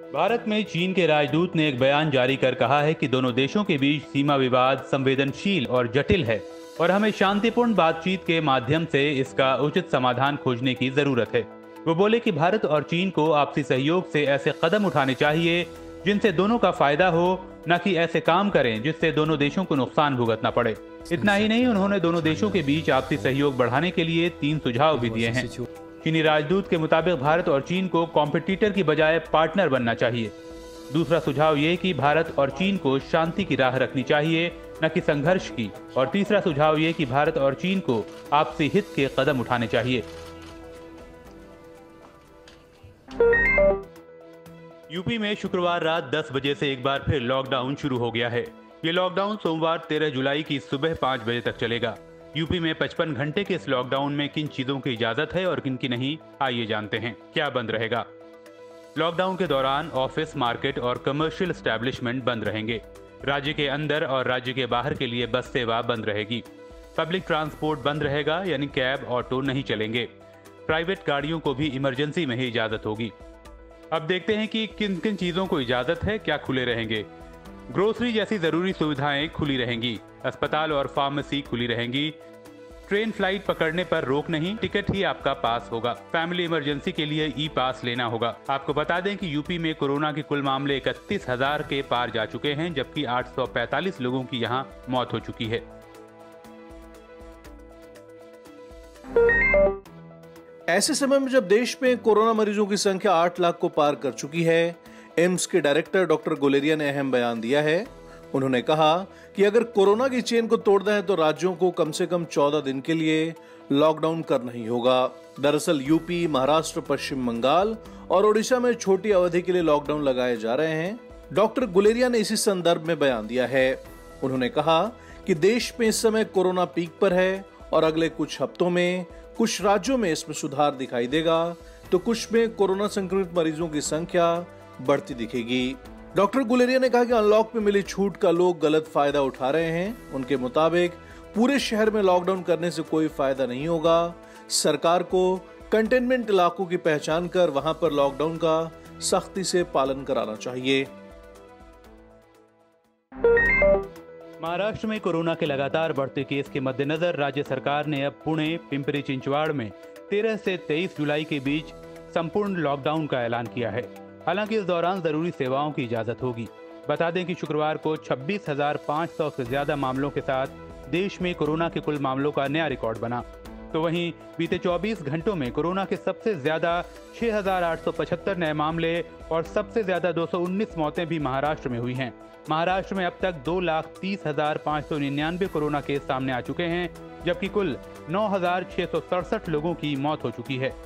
भारत में चीन के राजदूत ने एक बयान जारी कर कहा है कि दोनों देशों के बीच सीमा विवाद संवेदनशील और जटिल है और हमें शांतिपूर्ण बातचीत के माध्यम से इसका उचित समाधान खोजने की जरूरत है। वो बोले कि भारत और चीन को आपसी सहयोग से ऐसे कदम उठाने चाहिए जिनसे दोनों का फायदा हो, न कि ऐसे काम करें जिससे दोनों देशों को नुकसान भुगतना पड़े। इतना ही नहीं, उन्होंने दोनों देशों के बीच आपसी सहयोग बढ़ाने के लिए 3 सुझाव भी दिए हैं। चीनी राजदूत के मुताबिक भारत और चीन को कॉम्पिटिटर की बजाय पार्टनर बनना चाहिए। दूसरा सुझाव ये कि भारत और चीन को शांति की राह रखनी चाहिए, न कि संघर्ष की। और तीसरा सुझाव ये कि भारत और चीन को आपसी हित के कदम उठाने चाहिए। यूपी में शुक्रवार रात 10 बजे से एक बार फिर लॉकडाउन शुरू हो गया है। ये लॉकडाउन सोमवार 13 जुलाई की सुबह 5 बजे तक चलेगा। यूपी में 55 घंटे के इस लॉकडाउन में किन चीजों की इजाजत है और किन की नहीं, आइए जानते हैं क्या बंद रहेगा। लॉकडाउन के दौरान ऑफिस, मार्केट और कमर्शियल एस्टैब्लिशमेंट बंद रहेंगे। राज्य के अंदर और राज्य के बाहर के लिए बस सेवा बंद रहेगी। पब्लिक ट्रांसपोर्ट बंद रहेगा, यानी कैब, ऑटो नहीं चलेंगे। प्राइवेट गाड़ियों को भी इमरजेंसी में ही इजाजत होगी। अब देखते हैं कि किन किन चीजों को इजाजत है, क्या खुले रहेंगे। ग्रोसरी जैसी जरूरी सुविधाएं खुली रहेंगी। अस्पताल और फार्मेसी खुली रहेंगी। ट्रेन फ्लाइट पकड़ने पर रोक नहीं, टिकट ही आपका पास होगा। फैमिली इमरजेंसी के लिए ई पास लेना होगा। आपको बता दें कि यूपी में कोरोना के कुल मामले 31,000 के पार जा चुके हैं, जबकि 845 लोगों की यहां मौत हो चुकी है। ऐसे समय में जब देश में कोरोना मरीजों की संख्या 8 लाख को पार कर चुकी है, एम्स के डायरेक्टर डॉक्टर गुलेरिया ने अहम बयान दिया है। उन्होंने कहा कि अगर कोरोना की चेन को तोड़ना है तो राज्यों को कम से कम 14 दिन के लिए लॉकडाउन करना ही होगा। दरअसल यूपी, महाराष्ट्र, पश्चिम बंगाल और ओडिशा में छोटी अवधि के लिए लॉकडाउन लगाए जा रहे हैं। डॉक्टर गुलेरिया ने इसी संदर्भ में बयान दिया है। उन्होंने कहा कि देश में इस समय कोरोना पीक पर है और अगले कुछ हफ्तों में कुछ राज्यों में इसमें सुधार दिखाई देगा तो कुछ में कोरोना संक्रमित मरीजों की संख्या बढ़ती दिखेगी। डॉक्टर गुलेरिया ने कहा कि अनलॉक में मिली छूट का लोग गलत फायदा उठा रहे हैं। उनके मुताबिक पूरे शहर में लॉकडाउन करने से कोई फायदा नहीं होगा। सरकार को कंटेनमेंट इलाकों की पहचान कर वहां पर लॉकडाउन का सख्ती से पालन कराना चाहिए। महाराष्ट्र में कोरोना के लगातार बढ़ते केस के मद्देनजर राज्य सरकार ने अब पुणे, पिंपरी चिंचवाड़ में 13 से 23 जुलाई के बीच संपूर्ण लॉकडाउन का ऐलान किया है। हालांकि इस दौरान जरूरी सेवाओं की इजाजत होगी। बता दें कि शुक्रवार को 26,500 से ज्यादा मामलों के साथ देश में कोरोना के कुल मामलों का नया रिकॉर्ड बना। तो वहीं बीते 24 घंटों में कोरोना के सबसे ज्यादा 6,875 नए मामले और सबसे ज्यादा 219 मौतें भी महाराष्ट्र में हुई हैं। महाराष्ट्र में अब तक 2,30,599 कोरोना केस सामने आ चुके हैं, जबकि कुल 9,667 लोगों की मौत हो चुकी है।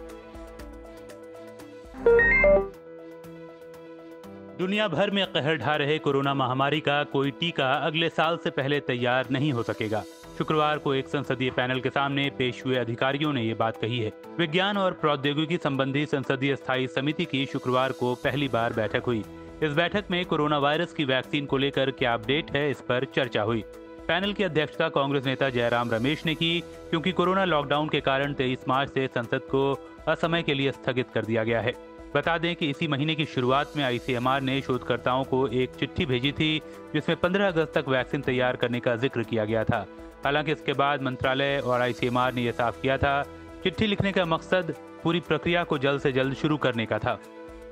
दुनिया भर में कहर ढा रहे कोरोना महामारी का कोई टीका अगले साल से पहले तैयार नहीं हो सकेगा। शुक्रवार को एक संसदीय पैनल के सामने पेश हुए अधिकारियों ने ये बात कही है। विज्ञान और प्रौद्योगिकी संबंधी संसदीय स्थायी समिति की शुक्रवार को पहली बार बैठक हुई। इस बैठक में कोरोना वायरस की वैक्सीन को लेकर क्या अपडेट है, इस पर चर्चा हुई। पैनल की अध्यक्षता कांग्रेस नेता जयराम रमेश ने की, क्योंकि कोरोना लॉकडाउन के कारण 23 मार्च से संसद को असमय के लिए स्थगित कर दिया गया है। बता दें कि इसी महीने की शुरुआत में आईसीएमआर ने शोधकर्ताओं को एक चिट्ठी भेजी थी, जिसमें 15 अगस्त तक वैक्सीन तैयार करने का जिक्र किया गया था। हालांकि इसके बाद मंत्रालय और आईसीएमआर ने यह साफ किया था, चिट्ठी लिखने का मकसद पूरी प्रक्रिया को जल्द से जल्द शुरू करने का था।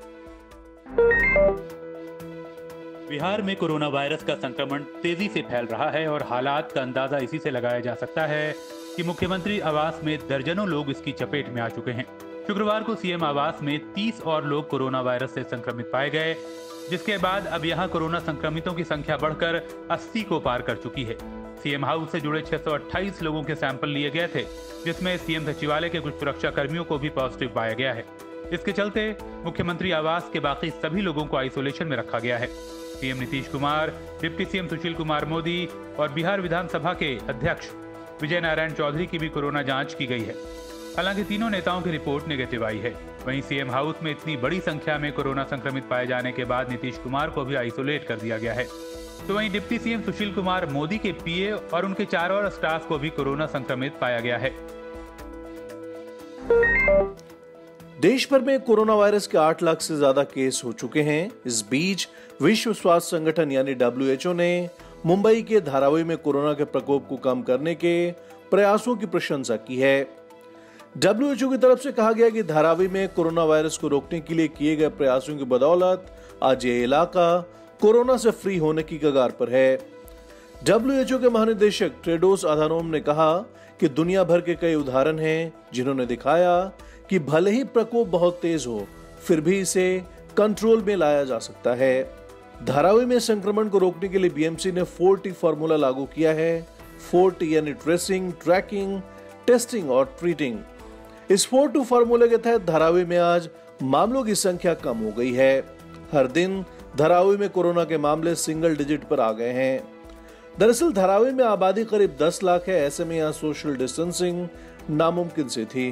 बिहार में कोरोना वायरस का संक्रमण तेजी से फैल रहा है और हालात का अंदाजा इसी से लगाया जा सकता है कि मुख्यमंत्री आवास में दर्जनों लोग इसकी चपेट में आ चुके हैं। शुक्रवार को सीएम आवास में 30 और लोग कोरोना वायरस से संक्रमित पाए गए, जिसके बाद अब यहां कोरोना संक्रमितों की संख्या बढ़कर 80 को पार कर चुकी है। सीएम हाउस से जुड़े 628 लोगों के सैंपल लिए गए थे, जिसमें सीएम सचिवालय के कुछ सुरक्षा कर्मियों को भी पॉजिटिव पाया गया है। इसके चलते मुख्यमंत्री आवास के बाकी सभी लोगों को आइसोलेशन में रखा गया है। CM Nitish Kumar, deputy CM Sushil Kumar Modi और बिहार विधानसभा के अध्यक्ष विजय नारायण चौधरी की भी कोरोना जांच की गई है। हालांकि तीनों नेताओं की रिपोर्ट नेगेटिव आई है। वहीं सीएम हाउस में इतनी बड़ी संख्या में कोरोना संक्रमित पाए जाने के बाद नीतीश कुमार को भी आइसोलेट कर दिया गया है। तो वहीं डिप्टी सीएम सुशील कुमार मोदी के पीए और उनके 4 और स्टाफ को भी कोरोना संक्रमित पाया गया है। देश भर में कोरोना वायरस के 8 लाख से ज्यादा केस हो चुके हैं। इस बीच विश्व स्वास्थ्य संगठन यानी WHO ने मुंबई के धारावी में कोरोना के प्रकोप को कम करने के प्रयासों की प्रशंसा की है। WHO की तरफ से कहा गया कि धारावी में कोरोना वायरस को रोकने के लिए किए गए प्रयासों की बदौलत आज ये इलाका कोरोना से फ्री होने की कगार पर है। WHO के महानिदेशक टेड्रोस अधानोम ने कहा कि दुनिया भर के कई उदाहरण हैं जिन्होंने दिखाया कि भले ही प्रकोप बहुत तेज हो, फिर भी इसे कंट्रोल में लाया जा सकता है। धारावी में संक्रमण को रोकने के लिए BMC ने 4T फॉर्मूला लागू किया है। 4T यानी ट्रेसिंग, ट्रैकिंग, टेस्टिंग और ट्रीटिंग। इस 4T फॉर्मूले के तहत धारावी में आज मामलों की संख्या कम हो गई है। हर दिन धारावी में कोरोना के मामले सिंगल डिजिट पर आ गए हैं। दरअसल धारावी में आबादी करीब 10 लाख है। ऐसे में यहाँ सोशल डिस्टेंसिंग नामुमकिन सी थी।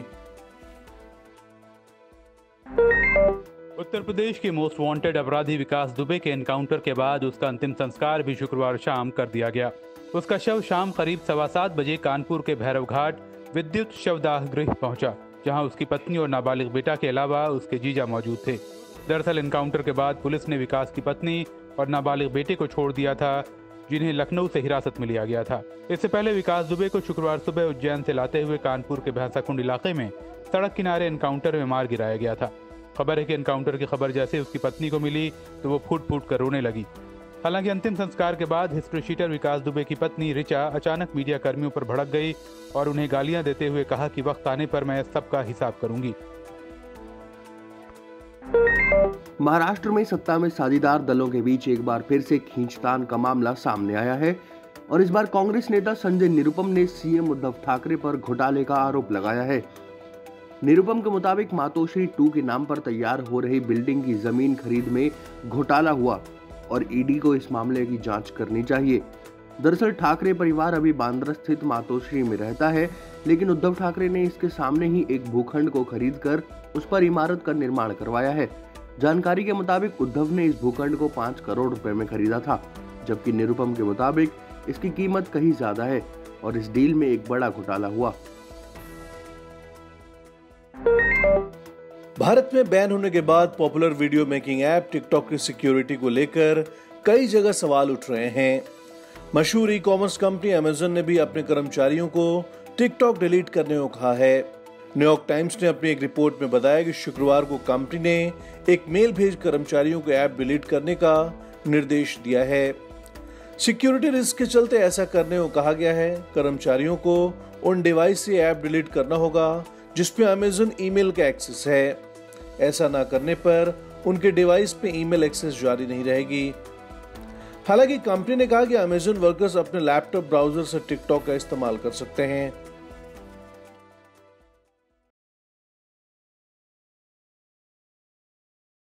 उत्तर प्रदेश के मोस्ट वांटेड अपराधी विकास दुबे के एनकाउंटर के बाद उसका अंतिम संस्कार भी शुक्रवार शाम कर दिया गया। उसका शव शाम करीब 7:15 बजे कानपुर के भैरव घाट विद्युत शवदाह गृह पहुंचा, जहां उसकी पत्नी और नाबालिग बेटा के अलावा उसके जीजा मौजूद थे। दरअसल एनकाउंटर के बाद पुलिस ने विकास की पत्नी और नाबालिग बेटे को छोड़ दिया था, जिन्हें लखनऊ से हिरासत में लिया गया था। इससे पहले विकास दुबे को शुक्रवार सुबह उज्जैन से लाते हुए कानपुर के भैंसाकुंड इलाके में सड़क किनारे एनकाउंटर में मार गिराया गया था। खबर है कि एनकाउंटर की खबर जैसे उसकी पत्नी को मिली तो वो फूट फूट कर रोने लगी। हालांकि अंतिम संस्कार के बाद हिस्ट्री शीटर विकास दुबे की पत्नी रिचा अचानक मीडिया कर्मियों पर भड़क गई और उन्हें गालियां देते हुए कहा कि वक्त आने पर मैं सबका हिसाब करूंगी। महाराष्ट्र में सत्ता में साझेदार दलों के बीच एक बार फिर से खींचतान का मामला सामने आया है और इस बार कांग्रेस नेता संजय निरुपम ने सीएम उद्धव ठाकरे पर घोटाले का आरोप लगाया है। निरुपम के मुताबिक मातोश्री 2 के नाम पर तैयार हो रही बिल्डिंग की जमीन खरीद में घोटाला हुआ और ईडी को इस मामले की जांच करनी चाहिए। दरअसल ठाकरे परिवार अभी बांद्रा स्थित मातोश्री में रहता है, लेकिन उद्धव ठाकरे ने इसके सामने ही एक भूखंड को खरीदकर उस पर इमारत का निर्माण करवाया है। जानकारी के मुताबिक उद्धव ने इस भूखंड को 5 करोड़ रुपए में खरीदा था, जबकि निरुपम के मुताबिक इसकी कीमत कहीं ज्यादा है और इस डील में एक बड़ा घोटाला हुआ। भारत में बैन होने के बाद popular video making app TikTok की सिक्योरिटी को लेकर कई जगह सवाल उठ रहे हैं। मशहूर ई कॉमर्स कंपनी अमेज़न ने भी अपने कर्मचारियों को टिकटॉक डिलीट करने को कहा है। न्यूयॉर्क टाइम्स ने अपनी एक रिपोर्ट में बताया कि शुक्रवार को कंपनी ने एक मेल भेज कर्मचारियों को ऐप डिलीट करने का निर्देश दिया है। सिक्योरिटी रिस्क के चलते ऐसा करने को कहा गया है। कर्मचारियों को उन डिवाइस से ऐप डिलीट करना होगा जिसपे अमेज़न ईमेल का एक्सेस है। ऐसा ना करने पर उनके डिवाइस पे ईमेल एक्सेस जारी नहीं रहेगी। हालांकि कंपनी ने कहा कि अमेज़न वर्कर्स अपने लैपटॉप ब्राउजर से टिकटॉक का इस्तेमाल कर सकते हैं।